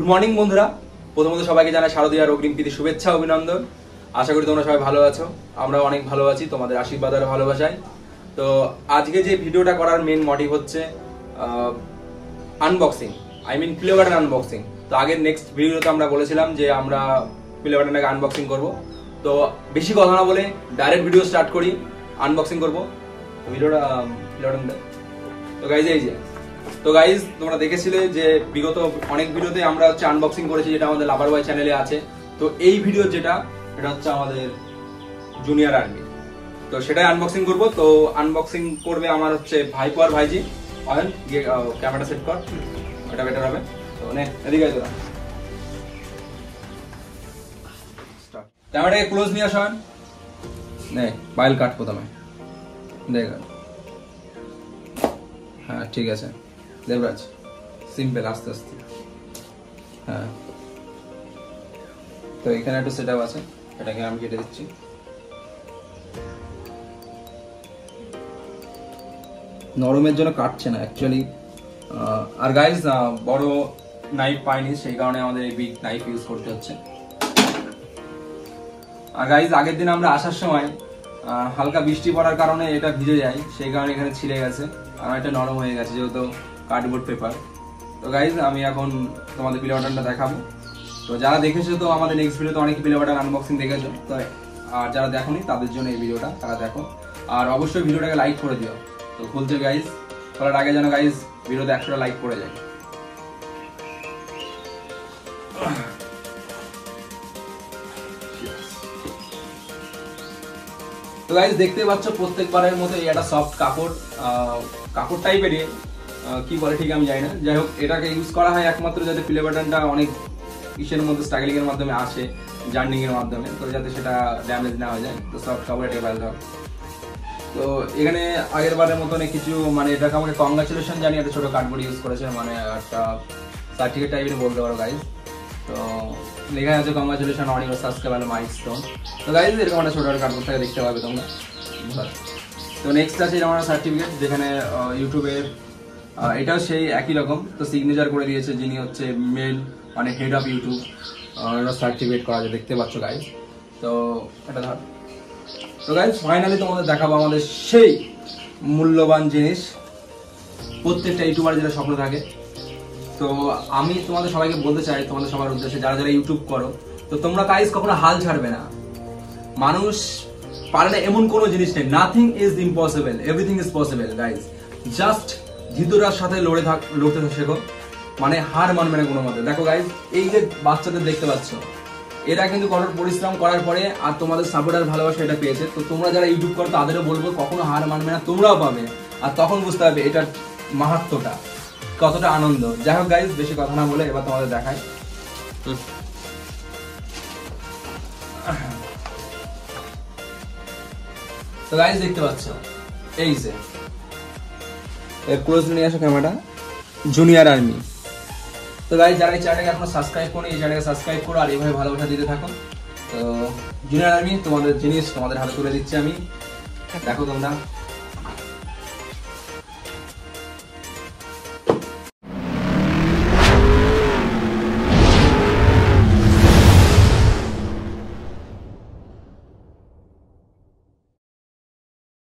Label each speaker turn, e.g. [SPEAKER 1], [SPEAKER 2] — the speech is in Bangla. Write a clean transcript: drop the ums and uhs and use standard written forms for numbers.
[SPEAKER 1] মর্নিং বন্ধুরা, প্রথমত সবাইকে জানাই শারদীয়ার অগ্রিম প্রীতি শুভেচ্ছা অভিনন্দন। আশা করি তোমরা সবাই ভালো আছো, আমরা অনেক ভালো আছি তোমাদের আশীর্বাদ আর ভালোবাসায়। তো আজকে যে ভিডিওটা করার মেন মোটিভ হচ্ছে আনবক্সিং, প্লে বাটন আনবক্সিং। তো আগের নেক্সট ভিডিওতে আমরা বলেছিলাম যে আমরা প্লে বাটনটাকে আনবক্সিং করব। তো বেশি কথা না বলে ডাইরেক্ট ভিডিও স্টার্ট করি, আনবক্সিং করব ভিডিওটা প্লে বাটনটা। তো গাইজ এই যে, তো গাইজ তোমরা দেখেছিলে যে বিগত অনেক ভিডিওতে আমরা হচ্ছে আনবক্সিং করেছি, যেটা আমাদের লাভার বয় চ্যানেলে আছে। তো এই ভিডিও যেটা, এটা হচ্ছে আমাদের জুনিয়র আর্মি, তো সেটাই আনবক্সিং করব। তো আনবক্সিং করবে আমার হচ্ছে ভাইপো আর ভাইজি। অয়ন গিয়ে ক্যামেরাটা সেট কর, ওটা বেটার হবে। তো নে এদিকে তোরা ক্যামেরাটাকে ক্লোজ নিয়ে আসো। নে ফাইল কাট প্রথমে, দেখ। হ্যাঁ ঠিক আছে দেবরাজ, সিম্পল আস্তে আস্তে। হ্যাঁ তো এখানে একটু সেট আপ আছে, এটাকে আমি কেটে দিচ্ছি। নরমের জন্য কাটছে না অ্যাকচুয়ালি। আর গাইজ বড় নাইফ পাইনি, সেই কারণে আমাদের এই বিগ নাইফ ইউজ করতে হচ্ছে। আর গাইজ আগের দিন আমরা আসার সময় হালকা বৃষ্টি পড়ার কারণে এটা ভিজে যায়, সেই কারণে এখানে ছিঁড়ে গেছে। আর এটা নরম হয়ে গেছে যেহেতু কার্ডবোর্ড পেপার। তো গাইজ আমি এখন তোমাদের প্লে বাটনটা দেখাবো। তো যারা দেখেছো তো আমাদের নেক্সট ভিডিওতে অনেক প্লে বাটন আনবক্সিং দেখেছো, তো আর যারা দেখোনি তাদের জন্য এই ভিডিওটা, তারা দেখো। আর অবশ্যই ভিডিওটাকে লাইক করে দিও। তো খুলছে গাইজ, খোলার আগে যেন গাইজ ভিডিওতে 100টা লাইক করে যায়। তো গাইজ দেখতে পাচ্ছ প্রত্যেকবারের মতো এটা সফট কাপড় টাইপেরই, কি বলে ঠিক আমি জানি না। যাই হোক, এটাকে ইউজ করা হয় একমাত্র যাতে প্লে বাটনটা অনেক ইসের মধ্যে স্ট্রাগলিং এর মাধ্যমে আসে, জার্নিং এর মাধ্যমে, তো যাতে সেটা ড্যামেজ না হয়ে যায়। তো সফট কাপড় এটা ভালো হয়। তো এখানে আগের বারের মতন কিছু এটাকে আমাকে কংগ্রাচুলেশন জানিয়ে একটা ছোট কার্ডবোর্ড ইউজ করেছে, একটা সার্টিফিকেট টাইপের বলতে পারো গাইজ। তো লেখা আছে congratulation on your subscriber milestone. তো গাইজ এরকম একটা ছোট কার্ডবোর্ড থেকে দেখতে পাবে তোমরা। তো নেক্সট আছে আমার সার্টিফিকেট, যেখানে ইউটিউবের এটাও সেই একই রকম। তো সিগনেচার করে দিয়েছে যিনি হচ্ছে male head of YouTube, certificate করা আছে, দেখতে পাচ্ছ গাইজ। তো এটা ধর। তো গাইজ ফাইনালি তোমাদের দেখাবো আমাদের সেই মূল্যবান জিনিস, প্রত্যেকটা ইউটিউবার যেটা স্বপ্ন থাকে। তো আমি তোমাদের সবাইকে বলতে চাই, তোমাদের সবার উদ্দেশ্যে, যারা যারা ইউটিউব করো, তো তোমরা গাইজ কখনো হাল ছাড়বে না। মানুষ পারে না এমন কোনো জিনিস নেই, nothing is impossible, everything is possible guys. Just ধীরতার সাথে লড়তে শেখো, হার মানবে না কোনো মতে। দেখো গাইজ, এই যে বাচ্চাদের দেখতে পাচ্ছ, এরা কিন্তু কঠোর পরিশ্রম করার পরে আর তোমাদের সাপোর্ট আর ভালোবাসা এটা পেয়েছে। তো তোমরা যারা ইউটিউব করো তাদেরও বলবো কখনো হার মানবে না, তোমরাও পাবে। আর তখন বুঝতে পারবে এটার মাহাত্ম্যটা, কতটা আনন্দ। যাই হোক গাইজ, বেশি কথা না বলে এবার তোমাদের দেখাই। তো গাইজ দেখতে পাচ্ছ, এই যে এর ক্লোজ নিয়ে আসো ক্যামেরাটা, জুনিয়র আর্মি। তো গাইজ যারা এই চ্যানেলটাকে এখনো সাবস্ক্রাইব করো, এই চ্যানেলকে সাবস্ক্রাইব করো আর এইভাবে ভালোবাসা দিতে থাকো। তো জুনিয়র আর্মি তোমাদের জিনিস তোমাদের হাতে তুলে দিচ্ছি আমি, দেখো তোমরা।